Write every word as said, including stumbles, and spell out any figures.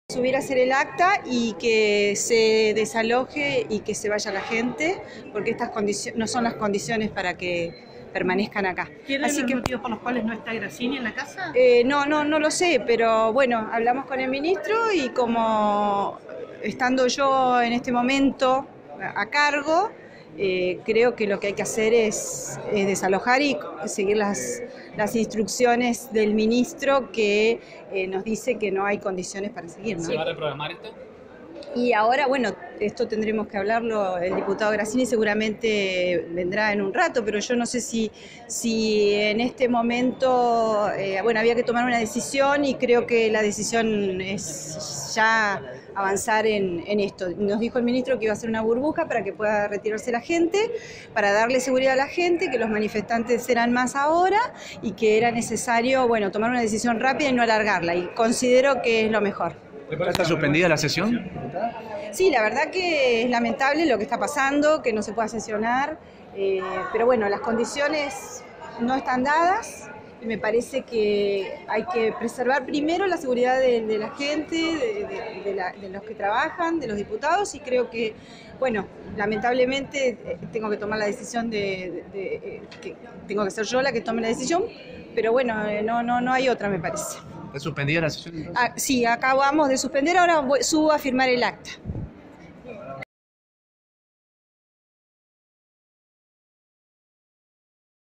Subir a hacer el acta y que se desaloje y que se vaya la gente, porque estas condiciones no son las condiciones para que permanezcan acá. ¿Quiénes son los motivos por los cuales no está Grassini en la casa? Eh, no, no, no lo sé, pero bueno, hablamos con el ministro y como estando yo en este momento a cargo, eh, creo que lo que hay que hacer es, es desalojar y seguir las, las instrucciones del ministro que eh, nos dice que no hay condiciones para seguir, ¿no? ¿Se va a reprogramar esto? Y ahora, bueno, esto tendremos que hablarlo, el diputado Grassini seguramente vendrá en un rato, pero yo no sé si, si en este momento, eh, bueno, había que tomar una decisión y creo que la decisión es ya avanzar en, en esto. Nos dijo el ministro que iba a hacer una burbuja para que pueda retirarse la gente, para darle seguridad a la gente, que los manifestantes eran más ahora y que era necesario, bueno, tomar una decisión rápida y no alargarla, y considero que es lo mejor. ¿Está suspendida la sesión? Sí, la verdad que es lamentable lo que está pasando, que no se pueda sesionar, eh, pero bueno, las condiciones no están dadas y me parece que hay que preservar primero la seguridad de, de la gente, de, de, de, la, de los que trabajan, de los diputados, y creo que, bueno, lamentablemente eh, tengo que tomar la decisión de, de, de eh, que tengo que ser yo la que tome la decisión, pero bueno, eh, no, no, no hay otra, me parece. ¿Está suspendida la sesión? Ah, sí, acabamos de suspender, ahora voy, subo a firmar el acta.